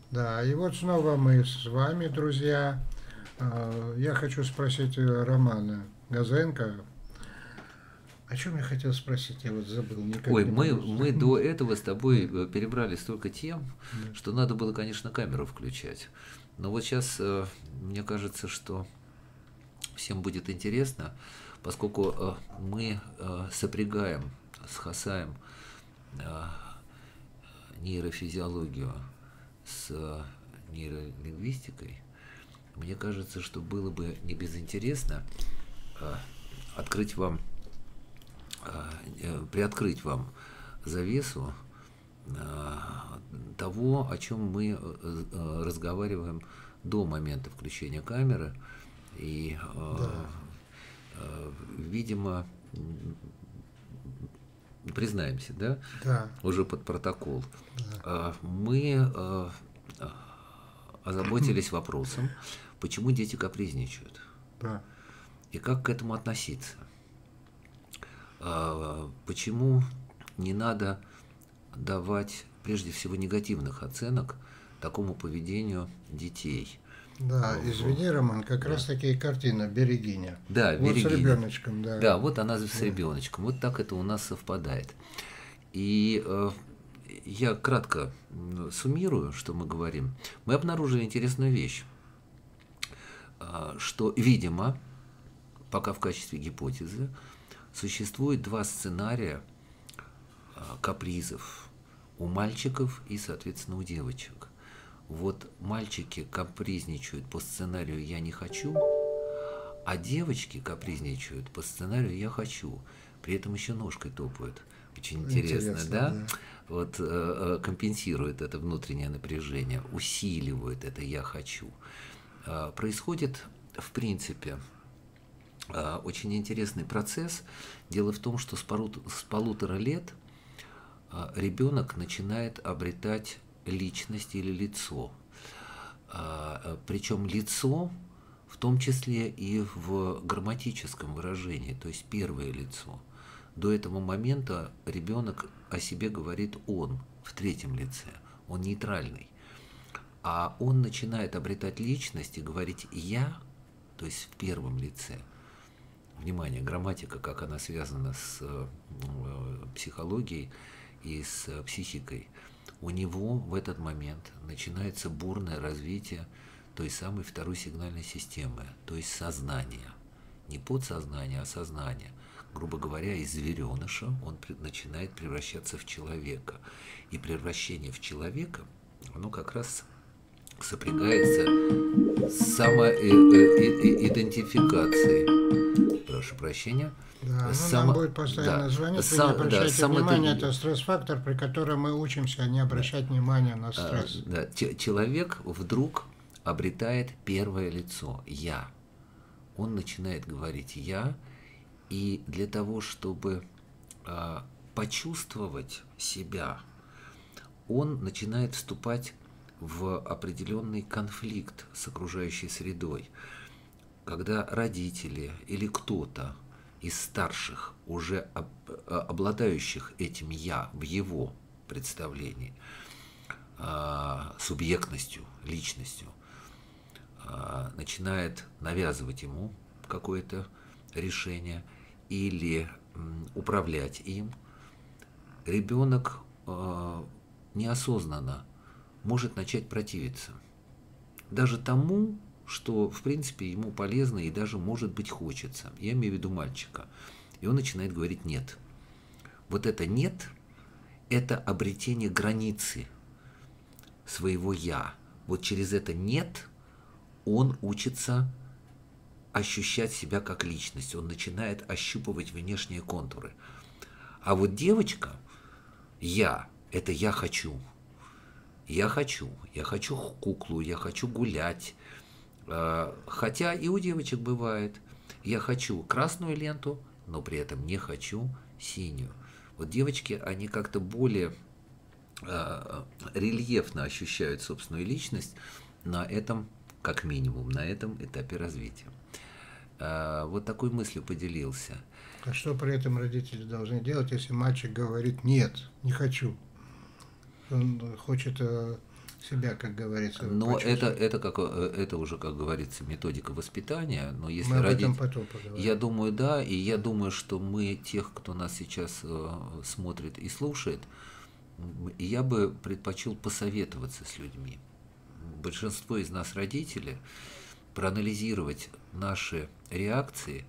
Да, и вот снова мы с вами, друзья. Я хочу спросить Романа Газенко. О чем я хотел спросить? Я вот забыл, никак Ой, не мы, могу мы до вспомнить. этого с Да, тобой перебрали столько тем, да. что надо было, конечно, камеру включать. Но вот сейчас мне кажется, что всем будет интересно, поскольку мы сопрягаем с Хасаем э, нейрофизиологию с нейролингвистикой. Мне кажется, что было бы не безинтересно э, открыть вам, приоткрыть вам завесу э, того, о чем мы разговариваем до момента включения камеры. И, Да, видимо, признаемся, да, да, уже под протокол, да, мы озаботились вопросом, почему дети капризничают да. и как к этому относиться. Почему не надо давать прежде всего негативных оценок такому поведению детей. Да, В- извини, Роман, как да. раз таки картина «Берегиня». Да, Вот с Верегиня. ребеночком, да. Да, вот она с Да, ребеночком. Вот так это у нас совпадает. И я кратко суммирую, что мы говорим. Мы обнаружили интересную вещь, что, видимо, пока в качестве гипотезы, существует два сценария капризов у мальчиков и, соответственно, у девочек. Вот мальчики капризничают по сценарию «я не хочу», а девочки капризничают по сценарию «я хочу». При этом еще ножкой топают. Очень интересно, интересно, да? да. Вот компенсирует это внутреннее напряжение, усиливает это «я хочу». Происходит, в принципе, очень интересный процесс. Дело в том, что с полутора лет ребенок начинает обретать личность или лицо. Причем лицо в том числе и в грамматическом выражении, то есть первое лицо. До этого момента ребенок о себе говорит он в третьем лице, он нейтральный. А он начинает обретать личность и говорить «я», то есть в первом лице. Внимание, грамматика, как она связана с психологией и с психикой. У него в этот момент начинается бурное развитие той самой второй сигнальной системы, то есть сознания. Не подсознание, а сознание. Грубо говоря, из звереныша он начинает превращаться в человека. И превращение в человека, оно как раз сопрягается с самоидентификацией. Прошу прощения. Да, ну нам Само, будет да, постоянно звонить, вы не да, обращайте само, внимания, это стресс-фактор, при котором мы учимся не да, обращать внимания на стресс. да, человек вдруг обретает первое лицо «я». Он начинает говорить «я», и для того, чтобы почувствовать себя, он начинает вступать в определенный конфликт с окружающей средой. Когда родители или кто-то из старших, уже обладающих этим «я» в его представлении, субъектностью, личностью, начинает навязывать ему какое-то решение или управлять им, ребенок неосознанно может начать противиться. Даже тому, что, в принципе, ему полезно и даже, может быть, хочется. Я имею в виду мальчика. И он начинает говорить «нет». Вот это «нет» – это обретение границы своего «я». Вот через это «нет» он учится ощущать себя как личность. Он начинает ощупывать внешние контуры. А вот девочка, «я» – это «я хочу». Я хочу куклу, я хочу гулять. Хотя и у девочек бывает. Я хочу красную ленту, но при этом не хочу синюю. Вот девочки, они как-то более рельефно ощущают собственную личность на этом, как минимум, на этом этапе развития. Вот такой мыслью поделился. А что при этом родители должны делать, если мальчик говорит «нет, не хочу»? Он хочет себя, как говорится, Но почувствовать. это уже, как говорится, методика воспитания. Но если Мы об этом родить, потом поговорим. я думаю, да, и я думаю, что мы тех, кто нас сейчас смотрит и слушает, я бы предпочел посоветоваться с людьми. Большинство из нас родители, проанализировать наши реакции,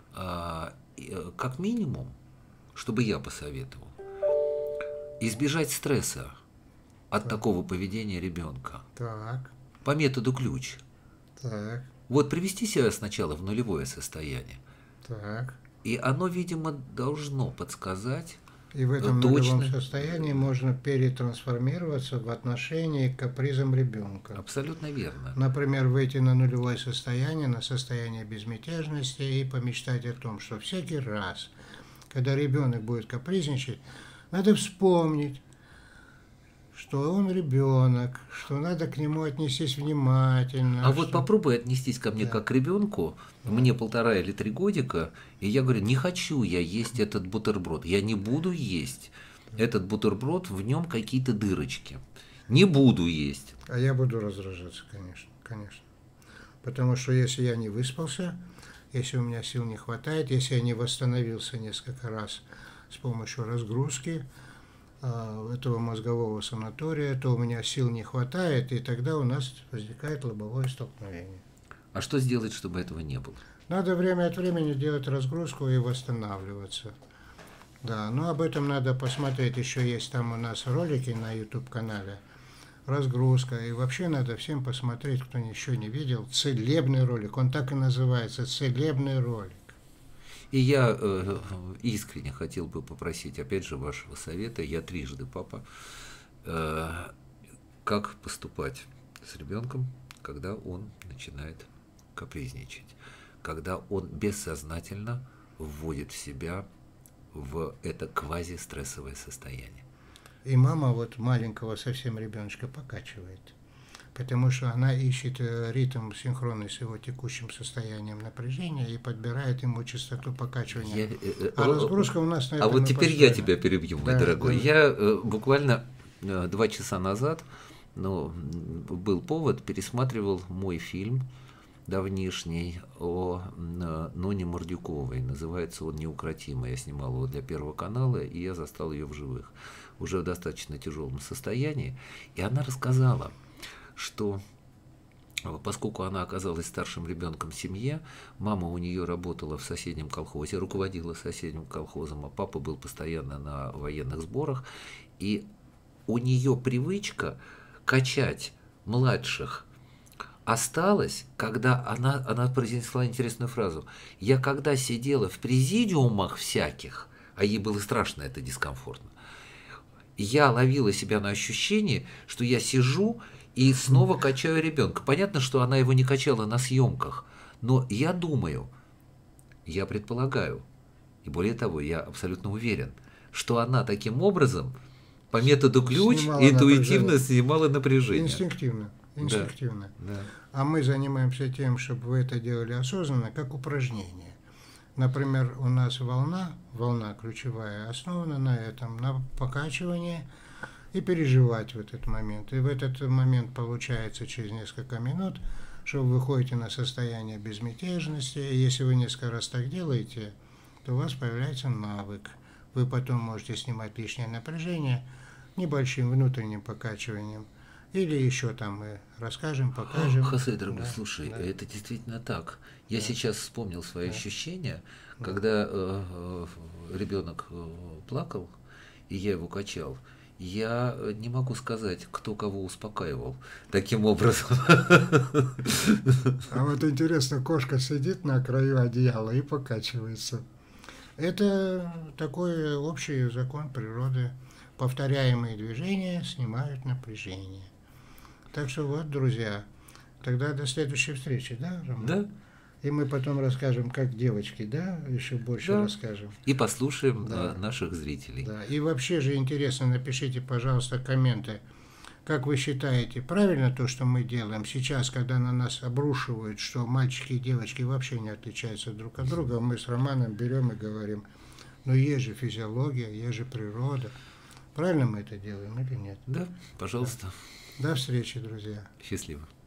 как минимум, чтобы я посоветовал, избежать стресса от такого поведения ребенка. Так, По методу ключ. так, Вот привести себя сначала в нулевое состояние. так. И оно, видимо, должно подсказать И в этом нулевом точно. состоянии можно перетрансформироваться в отношении к капризам ребенка. Абсолютно верно. Например, выйти на нулевое состояние, на состояние безмятежности и помечтать о том, что всякий раз, когда ребенок будет капризничать, надо вспомнить, что он ребенок, что надо к нему отнестись внимательно. А вот попробуй отнестись ко мне Да. как к ребенку, мне 1,5 или 3 годика, и я говорю, не хочу я есть этот бутерброд, я не буду есть этот бутерброд, в нем какие-то дырочки. Не буду есть. А я буду раздражаться, конечно, конечно. Потому что если я не выспался, если у меня сил не хватает, если я не восстановился несколько раз с помощью разгрузки этого мозгового санатория, то у меня сил не хватает, и тогда у нас возникает лобовое столкновение. А что сделать, чтобы этого не было? Надо время от времени делать разгрузку и восстанавливаться. Да, но об этом надо посмотреть. Еще есть там у нас ролики на YouTube-канале. Разгрузка. И вообще надо всем посмотреть, кто еще не видел, целебный ролик. Он так и называется, целебный ролик. И я искренне хотел бы попросить, опять же, вашего совета. Я трижды папа. Как поступать с ребенком, когда он начинает капризничать, когда он бессознательно вводит в себя в это квазистрессовое состояние. И мама вот маленького совсем ребеночка покачивает, потому что она ищет ритм синхронный с его текущим состоянием напряжения и подбирает ему частоту покачивания. А разгрузка у нас на этом. А вот теперь я тебя перебью, мой Да, дорогой. да. Я буквально 2 часа назад, был повод, пересматривал мой фильм давнишний о Ноне Мордюковой. Называется он «Неукротимый». Я снимал его для Первого канала, и я застал ее в живых, уже в достаточно тяжелом состоянии. И она рассказала, что поскольку она оказалась старшим ребенком в семье, мама у нее работала в соседнем колхозе, руководила соседним колхозом, а папа был постоянно на военных сборах, и у нее привычка качать младших осталась, когда она произнесла интересную фразу. Я когда сидела в президиумах всяких, а ей было страшно это, дискомфортно, я ловила себя на ощущении, что я сижу и снова качаю ребенка. Понятно, что она его не качала на съемках, но я думаю, я предполагаю, и более того, я абсолютно уверен, что она таким образом по методу ключ Снимала интуитивно напряжение. снимала напряжение. Инстинктивно. Инстинктивно. Да. А мы занимаемся тем, чтобы вы это делали осознанно, как упражнение. Например, у нас волна ключевая, основана на этом, на покачивании и переживать в этот момент. И в этот момент получается через несколько минут, что вы выходите на состояние безмятежности, и если вы несколько раз так делаете, то у вас появляется навык. Вы потом можете снимать лишнее напряжение небольшим внутренним покачиванием. Или еще там мы расскажем, покажем. Хосе, дорогой, Да, слушай, да. это действительно так. Я Да. сейчас вспомнил свои Да. ощущения, Да. когда ребенок плакал, и я его качал. Я не могу сказать, кто кого успокаивал таким образом. А вот интересно, кошка сидит на краю одеяла и покачивается. Это такой общий закон природы. Повторяемые движения снимают напряжение. Так что вот, друзья, тогда до следующей встречи, да, Роман? Да. И мы потом расскажем, как девочки, да, еще больше Да. расскажем. И послушаем Да. наших зрителей. Да. И вообще же интересно, напишите, пожалуйста, комменты. Как вы считаете, правильно то, что мы делаем сейчас, когда на нас обрушивают, что мальчики и девочки вообще не отличаются друг от друга, мы с Романом берем и говорим, ну есть же физиология, есть же природа. Правильно мы это делаем или нет? Да, пожалуйста. До встречи, друзья. Счастливо.